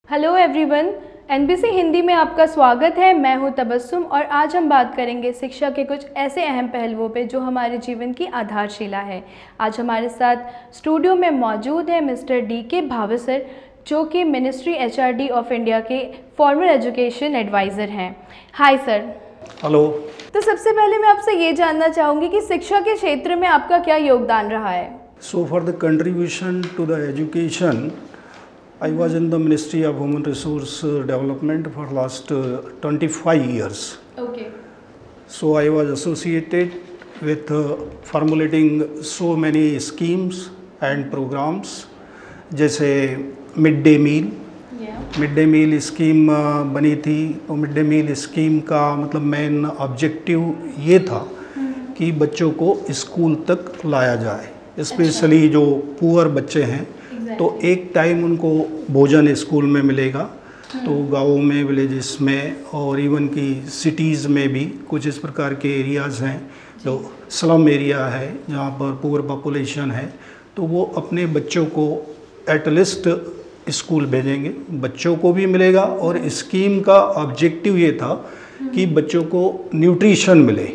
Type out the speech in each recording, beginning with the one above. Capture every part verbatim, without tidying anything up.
Hello everyone, NBC Hindi में आपका स्वागत है। मैं हूं तबस्सुम और आज हम बात करेंगे शिक्षा के कुछ ऐसे अहम पहलुओं पे जो हमारे जीवन की आधारशिला है। आज हमारे साथ स्टूडियो में मौजूद है मिस्टर डी के भावसर, जो कि मिनिस्ट्री एचआरडी ऑफ इंडिया के फॉर्मल एजुकेशन एडवाइज़र हैं। Hi sir. हेलो। तो सबसे पहले मैं आपसे ये जानना चाहूँगी कि शिक्षा के क्षेत्र में आपका क्या योगदान रहा है। So for the contribution to the education, I was in the Ministry of Human Resource Development for last uh, twenty-five years. Okay. So I was associated with uh, formulating so many schemes and programs, जैसे mid day meal mid day meal scheme बनी थी। तो mid day meal scheme का मतलब main objective ये था कि बच्चों को स्कूल तक लाया जाए, स्पेशली जो पुअर बच्चे हैं तो एक टाइम उनको भोजन स्कूल में मिलेगा। तो गाँवों में, विलेजेस में और इवन की सिटीज़ में भी कुछ इस प्रकार के एरियाज़ हैं जो स्लम एरिया है, जहाँ पर पुअर पॉपुलेशन है, तो वो अपने बच्चों को एटलीस्ट स्कूल भेजेंगे, बच्चों को भी मिलेगा। और स्कीम का ऑब्जेक्टिव ये था कि बच्चों को न्यूट्रिशन मिले।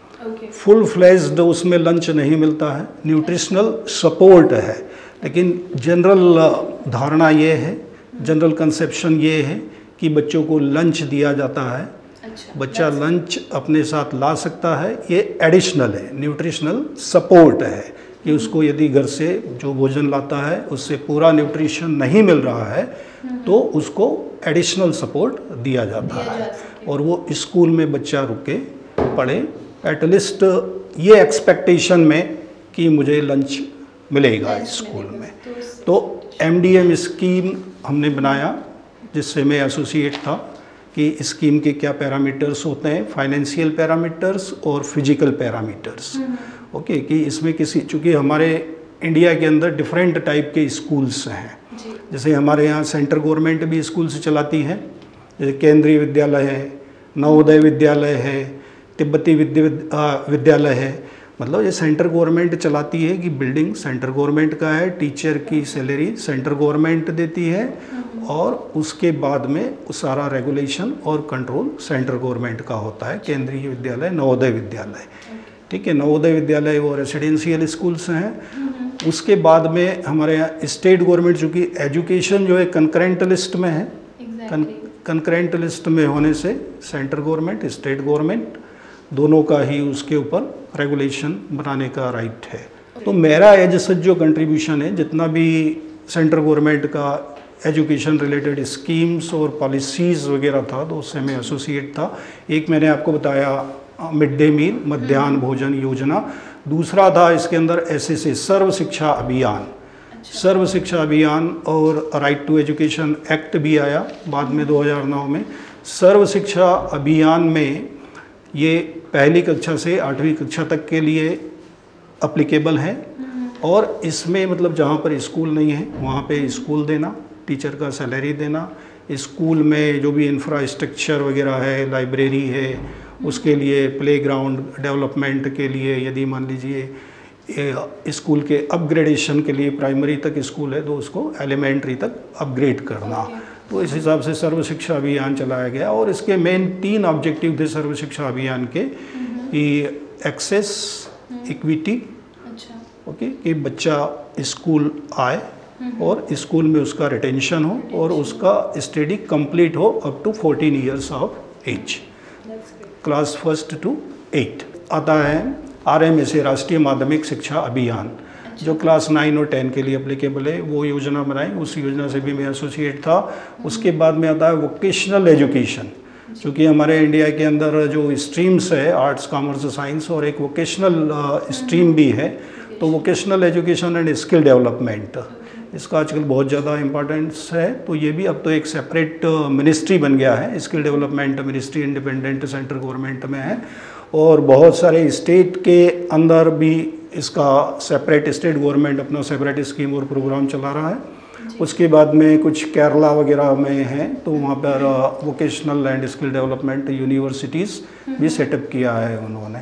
फुल फ्लेज्ड उसमें लंच नहीं मिलता है, न्यूट्रिशनल सपोर्ट है। लेकिन जनरल धारणा ये है, जनरल कंसेप्शन ये है कि बच्चों को लंच दिया जाता है। अच्छा, बच्चा लंच अपने साथ ला सकता है, ये एडिशनल है, न्यूट्रिशनल सपोर्ट है कि उसको यदि घर से जो भोजन लाता है उससे पूरा न्यूट्रिशन नहीं मिल रहा है तो उसको एडिशनल सपोर्ट दिया जाता है और वो स्कूल में बच्चा रुके पढ़े, एटलीस्ट ये एक्सपेक्टेशन में कि मुझे लंच मिलेगा स्कूल में। तो एमडीएम स्कीम हमने बनाया, जिससे मैं एसोसिएट था, कि स्कीम के क्या पैरामीटर्स होते हैं, फाइनेंशियल पैरामीटर्स और फिजिकल पैरामीटर्स। ओके, कि इसमें किसी, चूँकि हमारे इंडिया के अंदर डिफरेंट टाइप के स्कूल्स हैं, जैसे हमारे यहाँ सेंट्रल गवर्नमेंट भी स्कूल्स चलाती है, जैसे केंद्रीय विद्यालय है, नवोदय विद्यालय है, तिब्बती विद्या विद्यालय है। मतलब ये सेंट्रल गवर्नमेंट चलाती है कि बिल्डिंग सेंट्रल गवर्नमेंट का है, टीचर की सैलरी सेंट्रल गवर्नमेंट देती है और उसके बाद में सारा रेगुलेशन और कंट्रोल सेंट्रल गवर्नमेंट का होता है। केंद्रीय विद्यालय, नवोदय विद्यालय, ठीक है, नवोदय विद्यालय वो रेसिडेंशियल स्कूल्स हैं। उसके बाद में हमारे यहाँ स्टेट गवर्नमेंट, चूँकि एजुकेशन जो है कंकरेंट लिस्ट में है, कंकरेंट लिस्ट में होने से सेंट्रल गवर्नमेंट, स्टेट गवर्नमेंट दोनों का ही उसके ऊपर रेगुलेशन बनाने का राइट है। तो मेरा एज सच जो कंट्रीब्यूशन है, जितना भी सेंट्रल गवर्नमेंट का एजुकेशन रिलेटेड स्कीम्स और पॉलिसीज़ वगैरह था, तो उससे मैं एसोसिएट था। एक मैंने आपको बताया मिड डे मील, मध्याह्न भोजन योजना। दूसरा था इसके अंदर एस एस ए सर्व शिक्षा अभियान। सर्व शिक्षा अभियान और राइट टू एजुकेशन एक्ट भी आया बाद में दो हज़ार नौ में। सर्व शिक्षा अभियान में ये पहली कक्षा से आठवीं कक्षा तक के लिए अप्लीकेबल है और इसमें मतलब जहाँ पर स्कूल नहीं है वहाँ पे स्कूल देना, टीचर का सैलरी देना, स्कूल में जो भी इंफ्रास्ट्रक्चर वगैरह है, लाइब्रेरी है, उसके लिए प्लेग्राउंड डेवलपमेंट के लिए, यदि मान लीजिए स्कूल के अपग्रेडेशन के लिए प्राइमरी तक स्कूल है तो उसको एलिमेंट्री तक अपग्रेड करना। तो इस हिसाब से सर्व शिक्षा अभियान चलाया गया और इसके मेन तीन ऑब्जेक्टिव थे सर्व शिक्षा अभियान के, कि एक्सेस, इक्विटी, ओके, कि बच्चा स्कूल आए और स्कूल में उसका रिटेंशन हो और उसका स्टडी कंप्लीट हो up to fourteen years of age, class first to eight. आता है आर एम एस ए, राष्ट्रीय माध्यमिक शिक्षा अभियान, जो क्लास नाइन और टेन के लिए एप्लीकेबल है, वो योजना बनाई, उस योजना से भी मैं एसोसिएट था। उसके बाद में आता है वोकेशनल एजुकेशन, क्योंकि हमारे इंडिया के अंदर जो स्ट्रीम्स है आर्ट्स, कॉमर्स, साइंस और एक वोकेशनल स्ट्रीम भी है, तो vocational education and skill development, इसका आजकल बहुत ज़्यादा इम्पोर्टेंस है। तो ये भी अब तो एक सेपरेट मिनिस्ट्री बन गया है, skill development ministry independent central government में है और बहुत सारे स्टेट के अंदर भी इसका सेपरेट, स्टेट गवर्नमेंट अपना सेपरेट स्कीम और प्रोग्राम चला रहा है। उसके बाद में कुछ केरला वगैरह में है तो वहाँ पर vocational and skill development universities भी सेटअप किया है उन्होंने।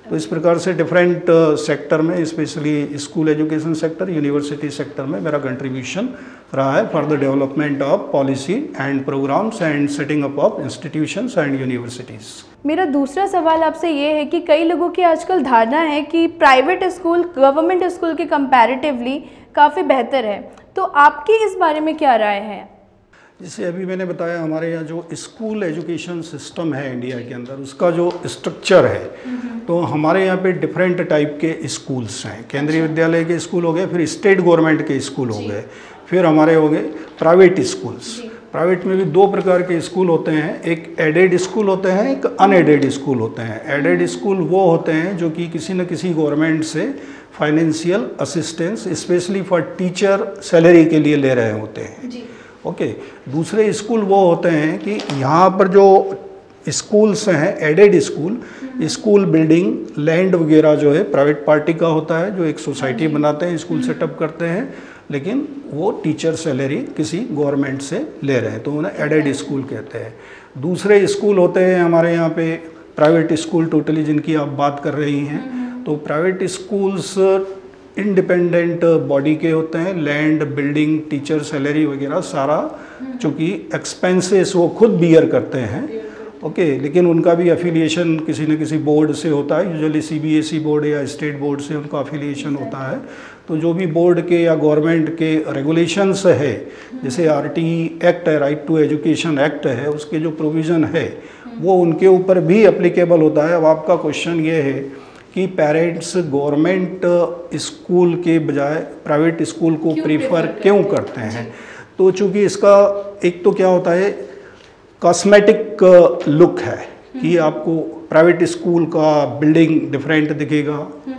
तो इस प्रकार से डिफरेंट सेक्टर में, specially school education sector, university sector में मेरा कंट्रीब्यूशन रहा है for the development of policy and programmes and setting up of institutions and universities. मेरा दूसरा सवाल आपसे ये है कि कई लोगों की आजकल धारणा है कि प्राइवेट स्कूल गवर्नमेंट स्कूल के कंपैरेटिवली काफ़ी बेहतर है, तो आपकी इस बारे में क्या राय है? जैसे अभी मैंने बताया, हमारे यहाँ जो स्कूल एजुकेशन सिस्टम है इंडिया के अंदर, उसका जो स्ट्रक्चर है, तो हमारे यहाँ पे डिफरेंट टाइप के स्कूल्स हैं। केंद्रीय विद्यालय के स्कूल हो गए, फिर स्टेट गवर्नमेंट के स्कूल हो गए, फिर हमारे हो गए प्राइवेट स्कूल्स। प्राइवेट में भी दो प्रकार के स्कूल होते हैं, एक एडेड स्कूल होते हैं, एक अनएडेड स्कूल होते हैं। एडेड स्कूल वो होते हैं जो कि किसी न किसी गवर्नमेंट से financial assistance specially for teacher salary के लिए ले रहे होते हैं। Okay okay. दूसरे स्कूल वो होते हैं कि यहाँ पर जो स्कूल्स हैं aided school, school building, land वगैरह जो है प्राइवेट पार्टी का होता है, जो एक सोसाइटी बनाते हैं, स्कूल सेटअप करते हैं, लेकिन वो टीचर सैलरी किसी गवर्नमेंट से ले रहे हैं, तो उन्हें एडेड स्कूल कहते हैं। दूसरे स्कूल होते हैं हमारे यहाँ पे प्राइवेट स्कूल टोटली जिनकी आप बात कर रही हैं, तो प्राइवेट स्कूल्स इंडिपेंडेंट बॉडी के होते हैं, लैंड, बिल्डिंग, टीचर सैलरी वगैरह सारा चूँकि एक्सपेंसेस वो खुद बियर करते हैं। ओके okay, लेकिन उनका भी अफिलिएशन किसी न किसी बोर्ड से होता है, यूजुअली सीबीएसई बोर्ड या स्टेट बोर्ड से उनका अफिलिएशन होता है। तो जो भी बोर्ड के या गवर्नमेंट के रेगुलेशंस है, जैसे आरटी एक्ट है, राइट टू एजुकेशन एक्ट है, उसके जो प्रोविज़न है वो उनके ऊपर भी एप्लीकेबल होता है। अब आपका क्वेश्चन ये है कि पेरेंट्स गवर्नमेंट स्कूल के बजाय प्राइवेट स्कूल को प्रीफर क्यों करते हैं? तो चूँकि इसका एक तो क्या होता है, कॉस्मेटिक लुक है कि आपको प्राइवेट स्कूल का बिल्डिंग डिफरेंट दिखेगा,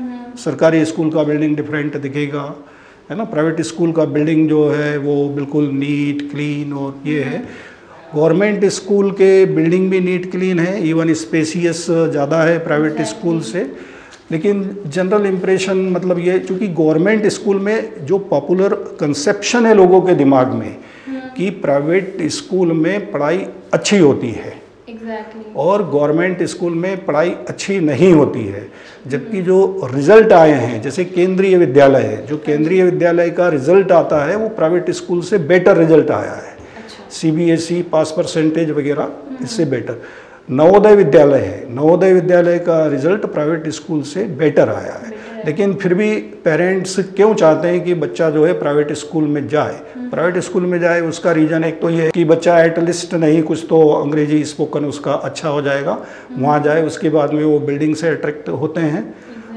सरकारी स्कूल का बिल्डिंग डिफरेंट दिखेगा, है ना। प्राइवेट स्कूल का बिल्डिंग जो है वो बिल्कुल नीट क्लीन और ये है। गवर्नमेंट स्कूल के बिल्डिंग भी नीट क्लीन है, इवन स्पेसियस ज़्यादा है प्राइवेट स्कूल से। लेकिन जनरल इम्प्रेशन मतलब ये, चूँकि गवर्नमेंट स्कूल में जो पॉपुलर कंसेप्शन है लोगों के दिमाग में कि प्राइवेट स्कूल में पढ़ाई अच्छी होती है exactly. और गवर्नमेंट स्कूल में पढ़ाई अच्छी नहीं होती है, जबकि जो रिज़ल्ट आए हैं, जैसे केंद्रीय विद्यालय है, जो केंद्रीय विद्यालय का रिज़ल्ट आता है वो प्राइवेट स्कूल से बेटर रिज़ल्ट आया है। सीबीएसई पास परसेंटेज वगैरह इससे बेटर। नवोदय विद्यालय है, नवोदय विद्यालय का रिज़ल्ट प्राइवेट स्कूल से बेटर आया है, लेकिन फिर भी पेरेंट्स क्यों चाहते हैं कि बच्चा जो है प्राइवेट स्कूल में जाए? प्राइवेट स्कूल में जाए उसका रीज़न एक तो ये है कि बच्चा एटलिस्ट नहीं कुछ तो अंग्रेजी स्पोकन उसका अच्छा हो जाएगा, वहाँ जाए, उसके बाद में वो बिल्डिंग से अट्रैक्ट होते हैं।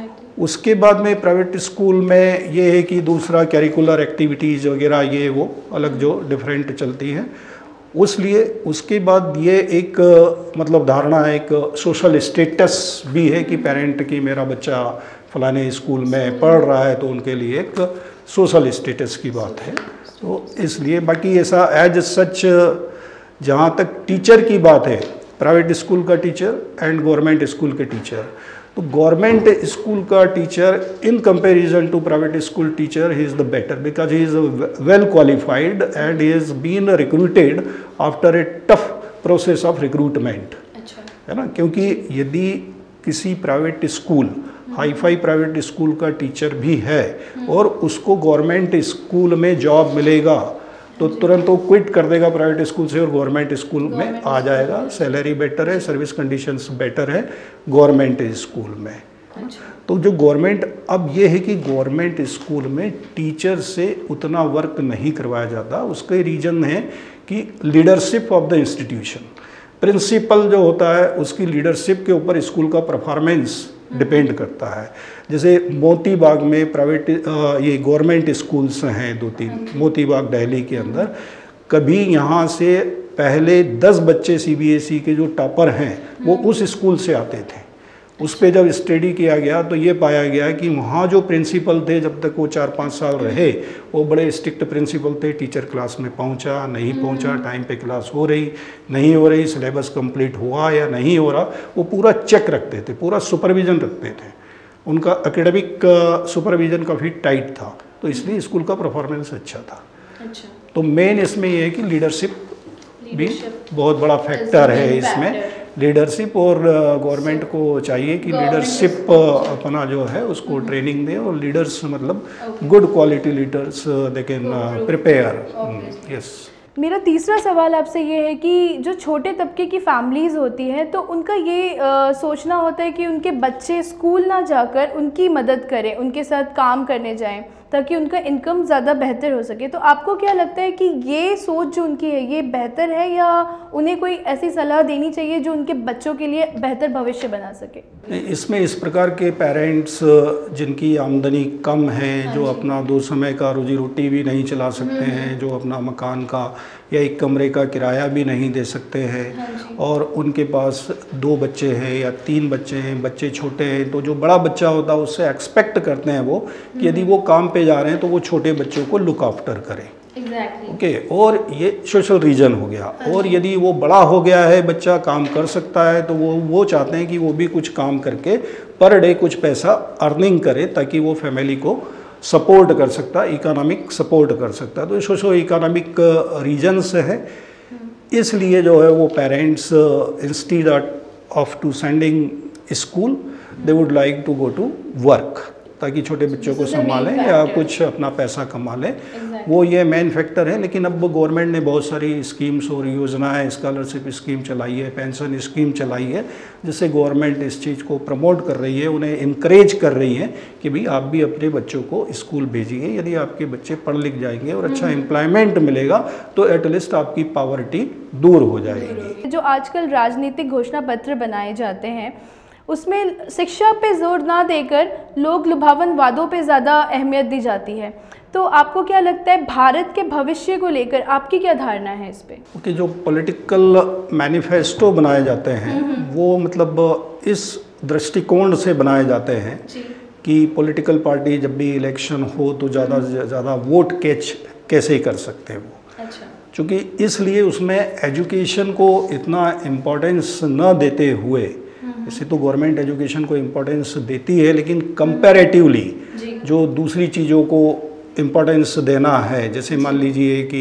उसके बाद में प्राइवेट स्कूल में ये है कि दूसरा करिकुलर एक्टिविटीज़ वगैरह ये वो अलग जो डिफरेंट चलती हैं, उसलिए उसके बाद ये एक मतलब धारणा है, एक सोशल स्टेटस भी है कि पेरेंट की मेरा बच्चा फलाने स्कूल में पढ़ रहा है, तो उनके लिए एक सोशल स्टेटस की बात है। तो इसलिए बाकी ऐसा एज सच जहाँ तक टीचर की बात है, प्राइवेट स्कूल का टीचर एंड गवर्नमेंट स्कूल के टीचर, तो गवर्नमेंट स्कूल का teacher in comparison to private school teacher he is the better because he is well qualified and he is been recruited after a tough process of recruitment, है ना। क्योंकि यदि किसी private school, hi fi private school का teacher भी है और उसको गवर्नमेंट स्कूल में जॉब मिलेगा, तो तुरंत वो क्विट कर देगा प्राइवेट स्कूल से और गवर्नमेंट स्कूल में आ जाएगा। सैलरी बेटर है, सर्विस कंडीशंस बेटर है गवर्नमेंट स्कूल में। तो जो गवर्नमेंट, अब ये है कि गवर्नमेंट स्कूल में टीचर से उतना वर्क नहीं करवाया जाता। उसके रीज़न है कि leadership of the institution, principal जो होता है उसकी लीडरशिप के ऊपर स्कूल का परफॉर्मेंस डिपेंड करता है। जैसे मोती बाग में प्राइवेट ये गवर्नमेंट स्कूल्स हैं दो तीन, मोती बाग दिल्ली के अंदर, कभी यहाँ से पहले दस बच्चे सीबीएसई के जो टॉपर हैं वो उस स्कूल से आते थे। उस पे जब स्टडी किया गया तो ये पाया गया कि वहाँ जो प्रिंसिपल थे, जब तक वो चार पाँच साल रहे, वो बड़े स्ट्रिक्ट प्रिंसिपल थे। टीचर क्लास में पहुँचा नहीं पहुँचा, टाइम पे क्लास हो रही नहीं हो रही, सिलेबस कंप्लीट हुआ या नहीं हो रहा, वो पूरा चेक रखते थे, पूरा सुपरविज़न रखते थे। उनका एकेडमिक सुपरविज़न काफ़ी टाइट था, तो इसलिए स्कूल का परफॉर्मेंस अच्छा था। अच्छा। तो मेन इसमें ये है कि लीडरशिप भी बहुत बड़ा फैक्टर है इसमें। लीडरशिप, और गवर्नमेंट को चाहिए कि लीडरशिप अपना जो है उसको ट्रेनिंग दे, और लीडर्स मतलब good quality leaders they can prepare. Yes. मेरा तीसरा सवाल आपसे ये है कि जो छोटे तबके की फैमिलीज़ होती हैं तो उनका ये आ, सोचना होता है कि उनके बच्चे स्कूल ना जाकर उनकी मदद करें, उनके साथ काम करने जाएं ताकि उनका इनकम ज़्यादा बेहतर हो सके। तो आपको क्या लगता है कि ये सोच जो उनकी है ये बेहतर है, या उन्हें कोई ऐसी सलाह देनी चाहिए जो उनके बच्चों के लिए बेहतर भविष्य बना सके? इसमें इस प्रकार के पेरेंट्स जिनकी आमदनी कम है, जो अपना दो समय का रोजी रोटी भी नहीं चला सकते हैं, जो अपना मकान का या एक कमरे का किराया भी नहीं दे सकते हैं, और उनके पास दो बच्चे हैं या तीन बच्चे हैं, बच्चे छोटे हैं, तो जो बड़ा बच्चा होता है उससे एक्सपेक्ट करते हैं वो कि यदि वो काम पे जा रहे हैं तो वो छोटे बच्चों को लुक आफ्टर करें। Exactly. ओके okay, और ये सोशल रीजन हो गया। और यदि वो बड़ा हो गया है, बच्चा काम कर सकता है, तो वो वो चाहते हैं कि वो भी कुछ काम करके पर डे कुछ पैसा अर्निंग करे ताकि वो फैमिली को सपोर्ट कर सकता है, इकोनॉमिक सपोर्ट कर सकता है। तो सोशो इकोनॉमिक रीजन्स है, इसलिए जो है वो parents instead of to sending school they would like to go to work, ताकि छोटे बच्चों को संभालें या कुछ अपना पैसा कमा लें। exactly. वो ये मेन फैक्टर है। लेकिन अब गवर्नमेंट ने बहुत सारी स्कीम्स और योजनाएं, स्कॉलरशिप स्कीम चलाई है, पेंशन स्कीम चलाई है, जिससे गवर्नमेंट इस चीज़ को प्रमोट कर रही है, उन्हें इनक्रेज कर रही है कि भाई आप भी अपने बच्चों को स्कूल भेजिए। यदि आपके बच्चे पढ़ लिख जाएंगे और अच्छा एम्प्लॉयमेंट मिलेगा तो एटलीस्ट आपकी पॉवर्टी दूर हो जाएगी। जो आजकल राजनीतिक घोषणा पत्र बनाए जाते हैं उसमें शिक्षा पे जोर ना देकर लोग लुभावन वादों पे ज़्यादा अहमियत दी जाती है। तो आपको क्या लगता है भारत के भविष्य को लेकर आपकी क्या धारणा है इस पे? ओके, जो पॉलिटिकल मैनिफेस्टो बनाए जाते हैं वो मतलब इस दृष्टिकोण से बनाए जाते हैं कि पॉलिटिकल पार्टी जब भी इलेक्शन हो तो ज़्यादा से ज़्यादा वोट कैच कैसे कर सकते हैं वो। अच्छा। क्योंकि इसलिए उसमें एजुकेशन को इतना इम्पोर्टेंस न देते हुए, इससे तो गवर्नमेंट एजुकेशन को इम्पोर्टेंस देती है, लेकिन कंपैरेटिवली जो दूसरी चीज़ों को इम्पोर्टेंस देना है, जैसे मान लीजिए कि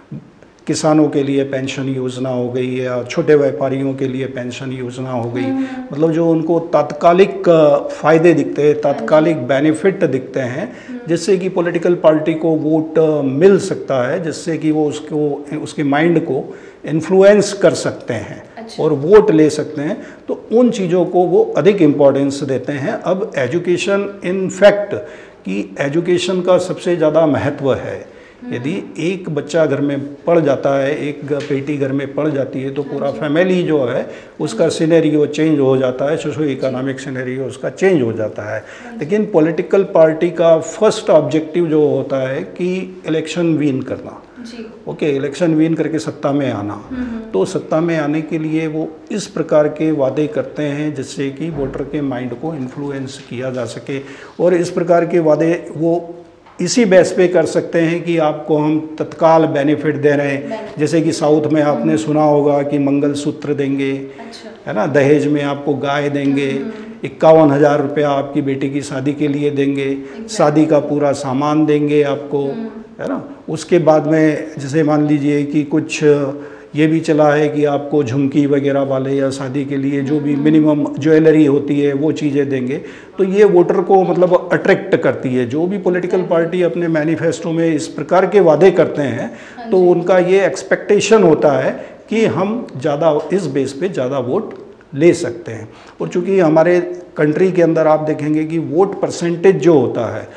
किसानों के लिए पेंशन योजना हो गई या छोटे व्यापारियों के लिए पेंशन योजना हो गई, मतलब जो उनको तात्कालिक फ़ायदे दिखते हैं, तात्कालिक बेनिफिट दिखते हैं, जिससे कि पॉलिटिकल पार्टी को वोट मिल सकता है, जिससे कि वो उसको उसके माइंड को इन्फ्लुएंस कर सकते हैं। अच्छा। और वोट ले सकते हैं, तो उन चीज़ों को वो अधिक इम्पोर्टेंस देते हैं। अब एजुकेशन इन फैक्ट कि एजुकेशन का सबसे ज़्यादा महत्व है। यदि एक बच्चा घर में पढ़ जाता है, एक बेटी घर में पढ़ जाती है, तो पूरा फैमिली जो है उसका सिनेरियो चेंज हो जाता है, सोशो इकोनॉमिक सिनेरियो उसका चेंज हो जाता है। लेकिन पॉलिटिकल पार्टी का फर्स्ट ऑब्जेक्टिव जो होता है कि इलेक्शन विन करना। ओके, इलेक्शन विन करके सत्ता में आना। तो सत्ता में आने के लिए वो इस प्रकार के वादे करते हैं जिससे कि वोटर के माइंड को इन्फ्लुएंस किया जा सके, और इस प्रकार के वादे वो इसी बेस पे कर सकते हैं कि आपको हम तत्काल बेनिफिट दे रहे हैं। जैसे कि साउथ में आपने सुना होगा कि मंगलसूत्र देंगे, अच्छा। है ना, दहेज में आपको गाय देंगे, इक्यावन हज़ार रुपया आपकी बेटी की शादी के लिए देंगे, शादी का पूरा सामान देंगे आपको, है ना। उसके बाद में जैसे मान लीजिए कि कुछ ये भी चला है कि आपको झुमकी वगैरह वाले या शादी के लिए जो भी मिनिमम ज्वेलरी होती है वो चीज़ें देंगे। तो ये वोटर को मतलब अट्रैक्ट करती है। जो भी पॉलिटिकल पार्टी अपने मैनिफेस्टो में इस प्रकार के वादे करते हैं तो उनका ये एक्सपेक्टेशन होता है कि हम ज़्यादा इस बेस पे ज़्यादा वोट ले सकते हैं। और चूँकि हमारे कंट्री के अंदर आप देखेंगे कि वोट परसेंटेज जो होता है,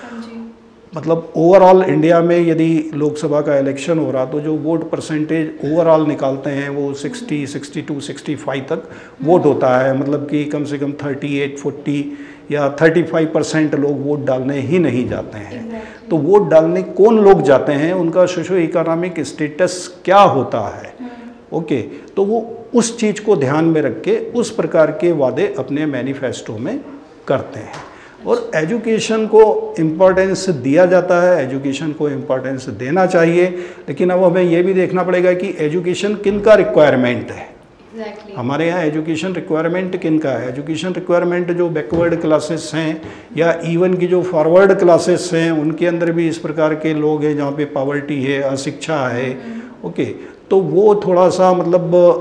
मतलब ओवरऑल इंडिया में यदि लोकसभा का इलेक्शन हो रहा तो जो वोट परसेंटेज ओवरऑल निकालते हैं वो साठ, बासठ, पैंसठ तक वोट होता है। मतलब कि कम से कम अड़तीस, चालीस या पैंतीस परसेंट लोग वोट डालने ही नहीं जाते हैं। exactly. तो वोट डालने कौन लोग जाते हैं, उनका सोशो इकोनॉमिक स्टेटस क्या होता है, ओके okay, तो वो उस चीज़ को ध्यान में रख के उस प्रकार के वादे अपने मैनिफेस्टो में करते हैं। और एजुकेशन को इम्पोर्टेंस दिया जाता है, एजुकेशन को इम्पोर्टेंस देना चाहिए, लेकिन अब हमें यह भी देखना पड़ेगा कि एजुकेशन किन का रिक्वायरमेंट है। exactly. हमारे यहाँ एजुकेशन रिक्वायरमेंट किन का है। एजुकेशन रिक्वायरमेंट जो बैकवर्ड क्लासेस हैं या इवन की जो फॉरवर्ड क्लासेस हैं उनके अंदर भी इस प्रकार के लोग हैं जहाँ पे पॉवर्टी है, अशिक्षा है, ओके okay, तो वो थोड़ा सा मतलब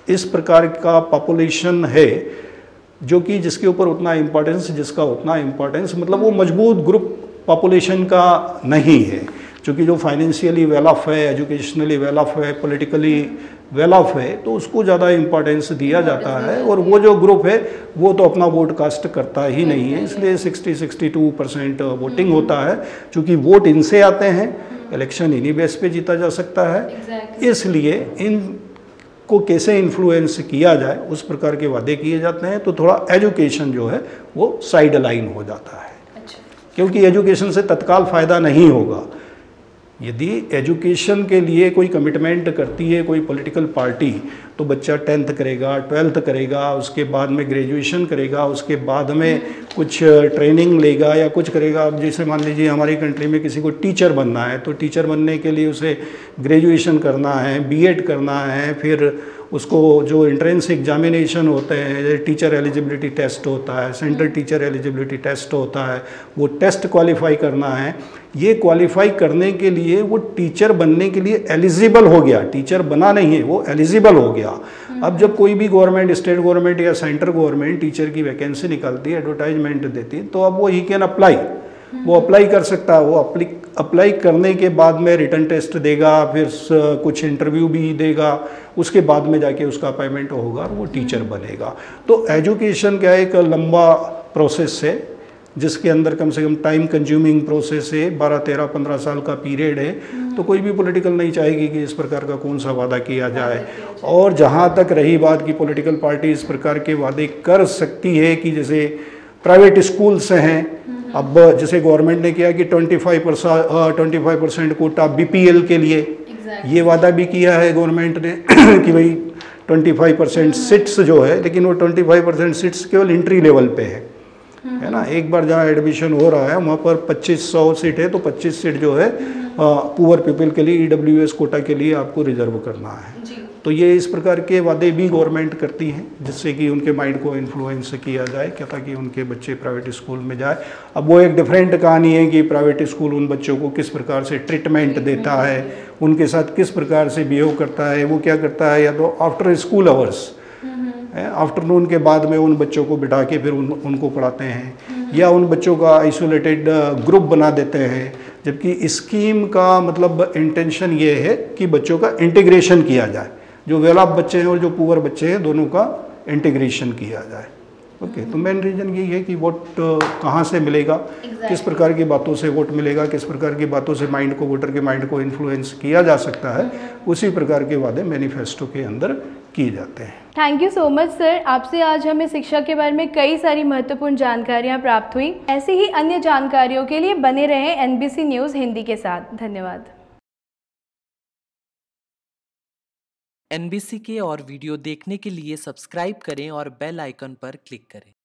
इस प्रकार का पॉपुलेशन है जो कि जिसके ऊपर उतना इम्पोर्टेंस जिसका उतना इम्पोर्टेंस मतलब वो मजबूत ग्रुप पॉपुलेशन का नहीं है, क्योंकि जो फाइनेंशियली वेल ऑफ है, एजुकेशनली वेल ऑफ है, पॉलिटिकली वेल ऑफ है, तो उसको ज़्यादा इम्पोर्टेंस दिया जाता है। और वो जो ग्रुप है वो तो अपना वोट कास्ट करता ही नहीं है, इसलिए sixty sixty two percent voting होता है। चूँकि वोट इनसे आते हैं, इलेक्शन इन्हीं बेस पे जीता जा सकता है, इसलिए इन को कैसे इन्फ्लुएंस किया जाए उस प्रकार के वादे किए जाते हैं। तो थोड़ा एजुकेशन जो है वो साइड लाइन हो जाता है। अच्छा। क्योंकि एजुकेशन से तत्काल फ़ायदा नहीं होगा। यदि एजुकेशन के लिए कोई कमिटमेंट करती है कोई पॉलिटिकल पार्टी, तो बच्चा टेंथ करेगा, ट्वेल्थ करेगा, उसके बाद में ग्रेजुएशन करेगा, उसके बाद में कुछ ट्रेनिंग लेगा या कुछ करेगा। अब जैसे मान लीजिए हमारी कंट्री में किसी को टीचर बनना है, तो टीचर बनने के लिए उसे ग्रेजुएशन करना है, बीएड करना है, फिर उसको जो एंट्रेंस एग्जामिनेशन होते हैं, टीचर एलिजिबिलिटी टेस्ट होता है, सेंट्रल टीचर एलिजिबिलिटी टेस्ट होता है, वो टेस्ट क्वालिफाई करना है। ये क्वालिफाई करने के लिए वो टीचर बनने के लिए एलिजिबल हो गया, टीचर बना नहीं है, वो एलिजिबल हो गया। अब जब कोई भी गवर्नमेंट, स्टेट गवर्नमेंट या सेंट्रल गवर्नमेंट टीचर की वैकेंसी निकालती है, एडवर्टाइजमेंट देती है, तो अब वो ही कैन अप्लाई, वो अप्लाई कर सकता है। वो अप्लाई अप्लाई करने के बाद में रिटन टेस्ट देगा, फिर कुछ इंटरव्यू भी देगा, उसके बाद में जाके उसका अपॉइंटमेंट होगा और वो टीचर बनेगा। तो एजुकेशन क्या एक लंबा प्रोसेस है, जिसके अंदर कम से कम टाइम कंज्यूमिंग प्रोसेस है, बारह तेरह पंद्रह साल का पीरियड है। तो कोई भी पॉलिटिकल नहीं चाहेगी कि इस प्रकार का कौन सा वादा किया जाए। और जहाँ तक रही बात कि पॉलिटिकल पार्टी इस प्रकार के वादे कर सकती है कि जैसे प्राइवेट स्कूल्स हैं, अब जैसे गवर्नमेंट ने किया कि पच्चीस परसेंट कोटा बीपीएल के लिए, exactly. ये वादा भी किया है गवर्नमेंट ने कि भाई पच्चीस परसेंट सीट्स जो है, लेकिन वो पच्चीस परसेंट सीट्स केवल एंट्री लेवल पे है, है ना। एक बार जहाँ एडमिशन हो रहा है वहाँ पर पच्चीस सौ सीट है, तो पच्चीस सीट जो है पुअर पीपल के लिए, ईडब्ल्यूएस कोटा के लिए आपको रिजर्व करना है जी। तो ये इस प्रकार के वादे भी गवर्नमेंट करती है, जिससे कि उनके माइंड को इन्फ्लुएंस किया जाए, क्या ताकि उनके बच्चे प्राइवेट स्कूल में जाए। अब वो एक डिफरेंट कहानी है कि प्राइवेट स्कूल उन बच्चों को किस प्रकार से ट्रीटमेंट देता है, उनके साथ किस प्रकार से बिहेव करता है, वो क्या करता है, या तो आफ्टर स्कूल आवर्स, आफ्टरनून के बाद में उन बच्चों को बिठा के फिर उन, उनको पढ़ाते हैं, या उन बच्चों का आइसोलेटेड ग्रुप बना देते हैं। जबकि स्कीम का मतलब इंटेंशन ये है कि बच्चों का इंटीग्रेशन किया जाए, जो वेल ऑफ बच्चे हैं और जो पुअर बच्चे हैं दोनों का इंटीग्रेशन किया जाए। ओके okay, तो मेन रीज़न यही है कि वोट कहाँ से मिलेगा, exactly. किस प्रकार की बातों से वोट मिलेगा, किस प्रकार की बातों से माइंड को, वोटर के माइंड को इन्फ्लुएंस किया जा सकता है, उसी प्रकार के वादे मैनिफेस्टो के अंदर किए जाते हैं। Thank you so much sir, आपसे आज हमें शिक्षा के बारे में कई सारी महत्वपूर्ण जानकारियाँ प्राप्त हुई। ऐसी ही अन्य जानकारियों के लिए बने रहें एनबीसी न्यूज़ हिंदी के साथ। धन्यवाद। एनबीसी के और वीडियो देखने के लिए सब्सक्राइब करें और बेल आइकन पर क्लिक करें।